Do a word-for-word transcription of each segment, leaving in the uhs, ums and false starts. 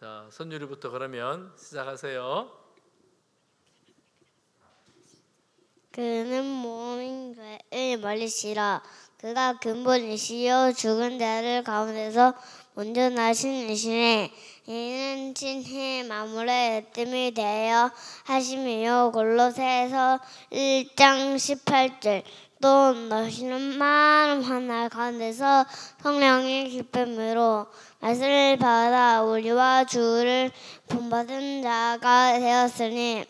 자, 선율이부터 그러면 시작하세요. 그는 모인 죄를 멀리시라. 그가 근본이시요 죽은 자들 가운데서 먼저 나신 이시네. 이는 친히 만물의 으뜸이 되어 하심이요. 골로새서 일 장 십팔 절. 또 너희는 많은 환난 가운데서 성령의 기쁨으로 말씀을 받아 우리와 주를 본받은 자가 되었으니.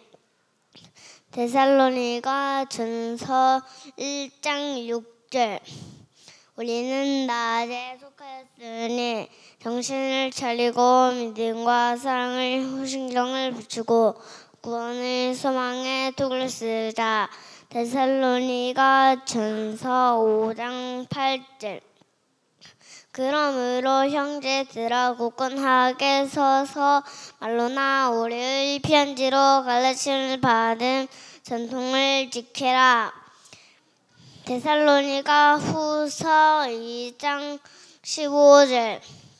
데살로니가 전서 일 장 육 절. 우리는 낮에 속하였으니 정신을 차리고 믿음과 사랑을 후신경을 붙이고 구원의 소망에 톡을 쓰자. 데살로니가 전서 오 장 팔 절. 그러므로 형제들아 굳건하게 서서 말로나 우리의 편지로 가르침을 받은 전통을 지키라. 데살로니가 후서 이 장 십오 절.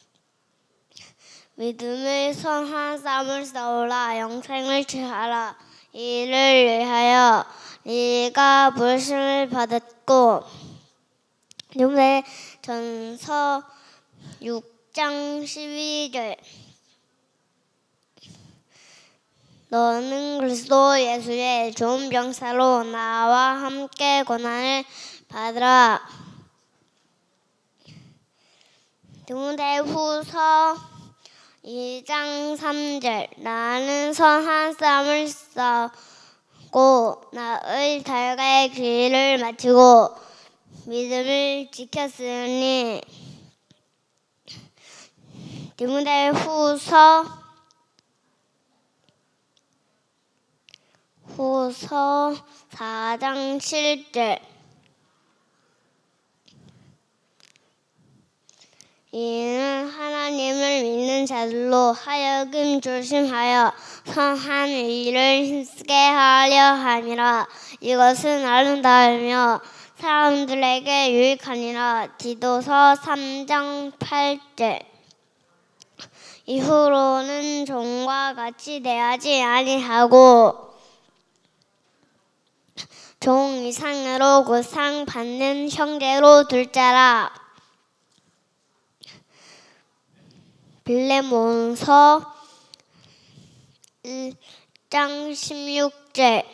믿음의 선한 싸움을 싸우라. 영생을 취하라. 이를 위하여 네가 부르심을 받았고. 요새 전서 육 장 십이 절. 너는 그리스도 예수의 좋은 병사로 나와 함께 고난을 받으라. 디모데후서 이 장 삼 절. 나는 선한 싸움을 싸우고 나의 달가의 길을 마치고 믿음을 지켰으니. 디모데후서 후서 사 장 칠 절. 이는 하나님을 믿는 자들로 하여금 조심하여 선한 일을 힘쓰게 하려 함이라. 이것은 아름다우며 사람들에게 유익하니라. 디도서 삼 장 팔 절. 이후로는 종과 같이 대하지 아니하고 종 이상으로 곧 상 받는 형제로 둘 자라. 빌레몬서 일 장 십육 절.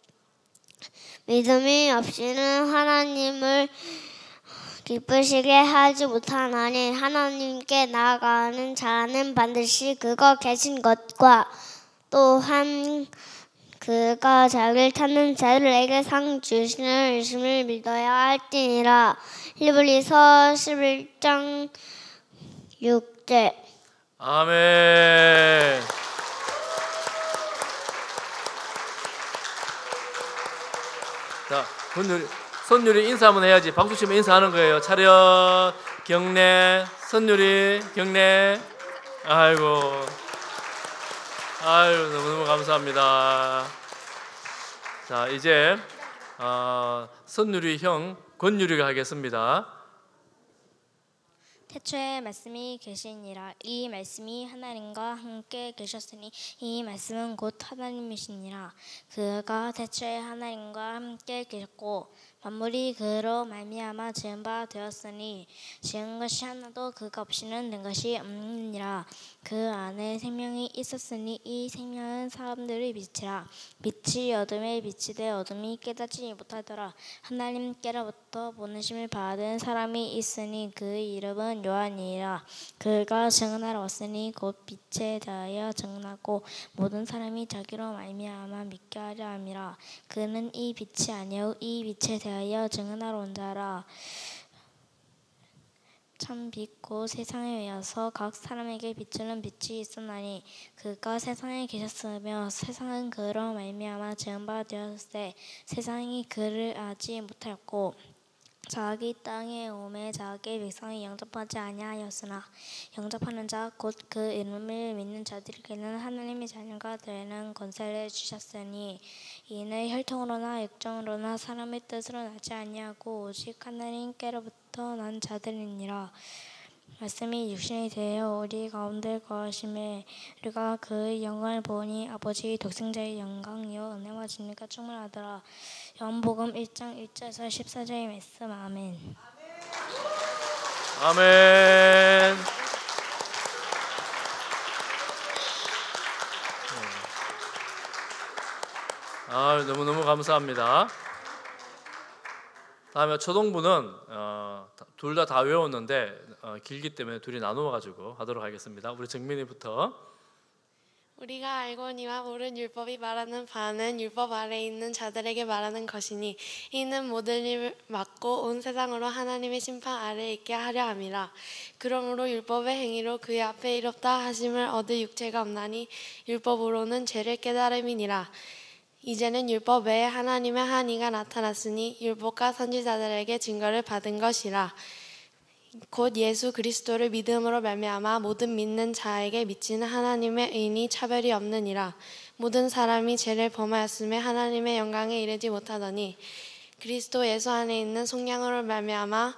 믿음이 없이는 하나님을 기쁘시게 하지 못하나니 하나님께 나아가는 자는 반드시 그가 계신 것과 또한 그가 자기를 찾는 자들에게 상 주시는 의심을 믿어야 할지니라. 히브리서 십일 장 육 절. 아멘. 자, 선율이, 선율이 인사 한번 해야지. 박수 치면 인사하는 거예요. 차렷, 경례, 선율이, 경례. 아이고, 아유, 너무너무 감사합니다. 자, 이제 어, 선율이 형 권율이가 하겠습니다. 태초에 말씀이 계시니라. 이 말씀이 하나님과 함께 계셨으니 이 말씀은 곧 하나님이시니라. 그가 태초에 하나님과 함께 계셨고 만물이 그로 말미암아 지은 바 되었으니 지은 것이 하나도 그가 없이는 된 것이 없느니라. 그 안에 생명이 있었으니 이 생명은 사람들의 빛이라. 빛이 어둠에 비치되 어둠이 깨닫지 못하더라. 하나님께로부터 보내심을 받은 사람이 있으니 그 이름은 요한이라. 그가 증언하러 왔으니 곧 빛에 대하여 증언하고 모든 사람이 자기로 말미암아 믿게 하려 함이라. 그는 이 빛이 아니요 이 빛에 대하여 증언하러 온 자라. 참 빛 곧 세상에 의하서 각 사람에게 비추는 빛이 있었나니 그가 세상에 계셨으며 세상은 그로 말미암아 지은 바 되었으되 세상이 그를 알지 못하였고 자기 땅에 오매 자기 백성이 영접하지 아니하였으나 영접하는 자 곧 그 이름을 믿는 자들에게는 하나님의 자녀가 되는 권세를 주셨으니 이는 혈통으로나 육정으로나 사람의 뜻으로 나지 아니하고 오직 하나님께로부터 난 자들이니라. 말씀이 육신이 되어 우리 가운데 거하심에 우리가 그의 영광을 보니 아버지 독생자의 영광이요 은혜와 진리가 충만하더라. 요한복음 일 장 일 절에서 십사 절의 말씀. 아멘. 아멘. 아, 너무너무 감사합니다. 다음에 초동부는 어, 둘 다 다 외웠는데 어, 길기 때문에 둘이 나누어 가지고 하도록 하겠습니다. 우리 정민이부터. 우리가 알거니와 옳은 율법이 말하는 바는 율법 아래에 있는 자들에게 말하는 것이니 이는 모든 일을 막고 온 세상으로 하나님의 심판 아래에 있게 하려 함이라. 그러므로 율법의 행위로 그의 앞에 이롭다 하심을 얻을 육체가 없나니 율법으로는 죄를 깨달음이니라. 이제는 율법 외에 하나님의 한 이가 나타났으니 율법과 선지자들에게 증거를 받은 것이라. 곧 예수 그리스도를 믿음으로 말미암아 모든 믿는 자에게 미치는 하나님의 의인이 차별이 없느니라. 모든 사람이 죄를 범하였음에 하나님의 영광에 이르지 못하더니 그리스도 예수 안에 있는 속량으로 말미암아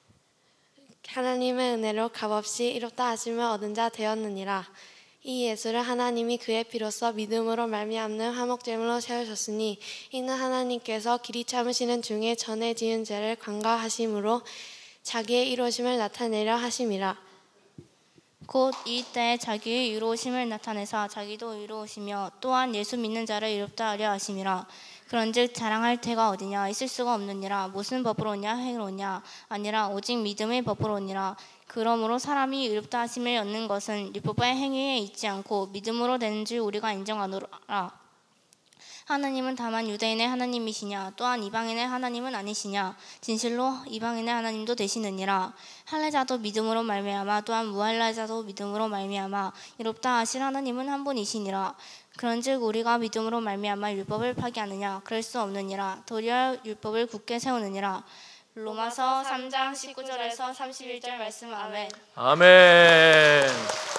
하나님의 은혜로 값없이 이롭다 하심을 얻은 자 되었느니라. 이 예수를 하나님이 그의 피로써 믿음으로 말미암는 화목제물로 세우셨으니 이는 하나님께서 길이 참으시는 중에 전에 지은 죄를 간과하심으로 자기의 이루심을 나타내려 하심이라. 곧 이때 자기의 의로우심을 나타내사 자기도 의로우시며 또한 예수 믿는 자를 의롭다 하려 하심이라. 그런즉 자랑할 태가 어디냐? 있을 수가 없느니라. 무슨 법으로냐? 행으로냐? 아니라 오직 믿음의 법으로니라. 그러므로 사람이 의롭다 하심을 얻는 것은 율법의 행위에 있지 않고 믿음으로 되는 줄 우리가 인정하노라. 하나님은 다만 유대인의 하나님이시냐? 또한 이방인의 하나님은 아니시냐? 진실로 이방인의 하나님도 되시느니라. 할례자도 믿음으로 말미암아 또한 무할례자도 믿음으로 말미암아 이롭다 하실 하나님은 한 분이시니라. 그런즉 우리가 믿음으로 말미암아 율법을 파기하느냐? 그럴 수 없느니라. 도리어 율법을 굳게 세우느니라. 로마서 삼 장 십구 절에서 삼십일 절 말씀. 아멘. 아멘.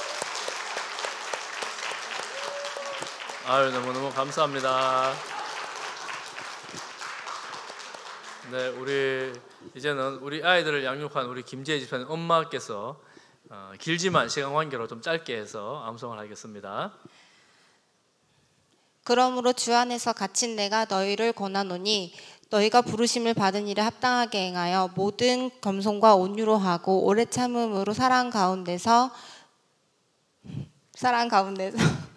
아유, 너무너무 감사합니다. 네, 우리 이제는 우리 아이들을 양육한 우리 김재희 집사님 엄마께서 어, 길지만 시간 관계로 좀 짧게 해서 암송을 하겠습니다. 그러므로 주 안에서 갇힌 내가 너희를 권하노니 너희가 부르심을 받은 일에 합당하게 행하여 모든 겸손과 온유로 하고 오래 참음으로 사랑 가운데서 사랑 가운데서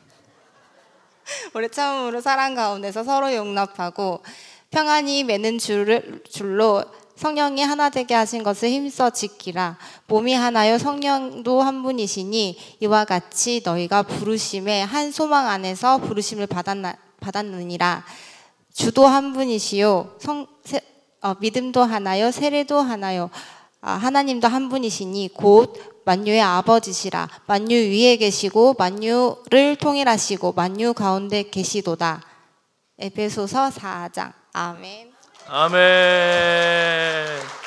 오래 참음으로 사랑 가운데서 서로 용납하고 평안히 매는 줄을, 줄로 성령이 하나 되게 하신 것을 힘써 지키라. 몸이 하나요 성령도 한 분이시니 이와 같이 너희가 부르심에 한 소망 안에서 부르심을 받았나, 받았느니라. 주도 한 분이시요 성, 세, 어, 믿음도 하나요 세례도 하나요 아, 하나님도 한 분이시니 곧 만유의 아버지시라. 만유 위에 계시고 만유를 통일하시고 만유 가운데 계시도다. 에베소서 사 장. 아멘. 아멘.